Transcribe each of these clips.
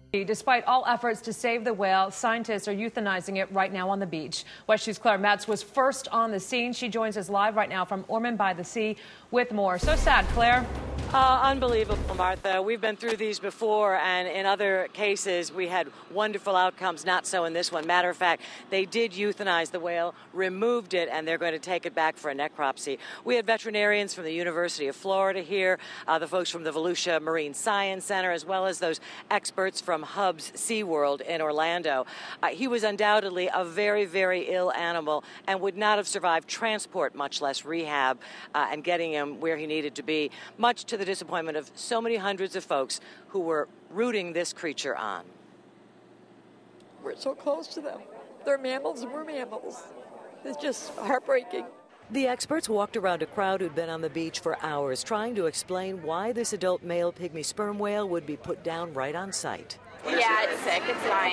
Despite all efforts to save the whale, scientists are euthanizing it right now on the beach. WESH News' Claire Metz was first on the scene. She joins us live right now from Ormond by the Sea with more. So sad, Claire. Unbelievable, Martha. We've been through these before, and in other cases, we had wonderful outcomes. Not so in this one. Matter of fact, they did euthanize the whale, removed it, and they're going to take it back for a necropsy. We had veterinarians from the University of Florida here, the folks from the Volusia Marine Science Center, as well as those experts from Hub's SeaWorld in Orlando. He was undoubtedly a very, very ill animal and would not have survived transport, much less rehab, and getting him where he needed to be, much to the disappointment of so many hundreds of folks who were rooting this creature on. We're so close to them. They're mammals and we're mammals. It's just heartbreaking. The experts walked around a crowd who'd been on the beach for hours trying to explain why this adult male pygmy sperm whale would be put down right on site. Yeah, it's sick. It's dying.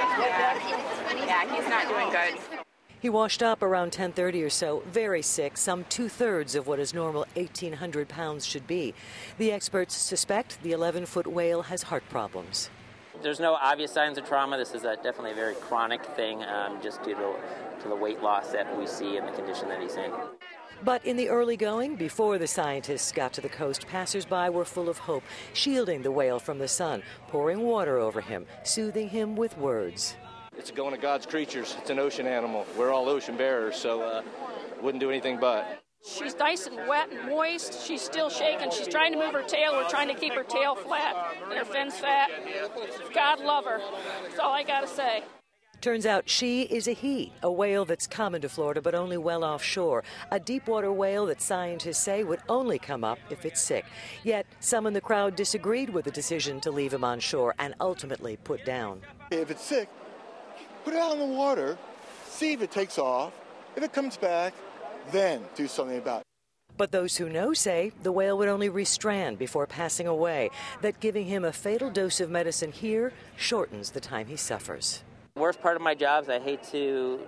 Yeah, he's not doing good. He washed up around 10:30 or so, very sick, some 2/3 of what his normal 1,800 pounds should be. The experts suspect the 11-foot whale has heart problems. There's no obvious signs of trauma. This is definitely a very chronic thing, just due to the weight loss that we see and the condition that he's in. But in the early going, before the scientists got to the coast, passersby were full of hope, shielding the whale from the sun, pouring water over him, soothing him with words. It's one of God's creatures. It's an ocean animal. We're all ocean bearers, so wouldn't do anything but. She's nice and wet and moist. She's still shaking. She's trying to move her tail. We're trying to keep her tail flat and her fins fat. God love her. That's all I got to say. Turns out she is a he, a whale that's common to Florida but only well offshore. A deepwater whale that scientists say would only come up if it's sick. Yet some in the crowd disagreed with the decision to leave him on shore and ultimately put down. If it's sick, put it out in the water, see if it takes off. If it comes back, then do something about it. But those who know say the whale would only restrand before passing away, that giving him a fatal dose of medicine here shortens the time he suffers. The worst part of my job is I hate to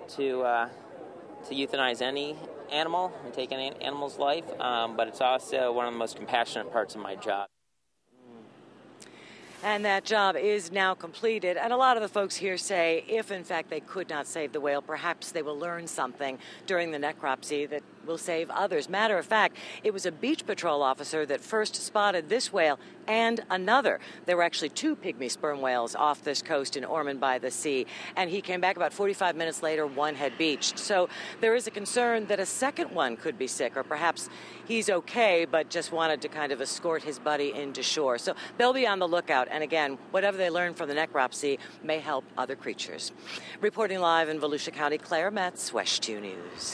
euthanize any animal and take any animal's life, but it's also one of the most compassionate parts of my job. And that job is now completed. And a lot of the folks here say if, in fact, they could not save the whale, perhaps they will learn something during the necropsy that will save others. Matter of fact, it was a beach patrol officer that first spotted this whale and another. There were actually 2 pygmy sperm whales off this coast in Ormond by the Sea. And he came back about 45 minutes later, one had beached. So there is a concern that a second one could be sick, or perhaps he's okay, but just wanted to kind of escort his buddy into shore. So they'll be on the lookout. And again, whatever they learn from the necropsy may help other creatures. Reporting live in Volusia County, Claire Metz, WESH 2 News.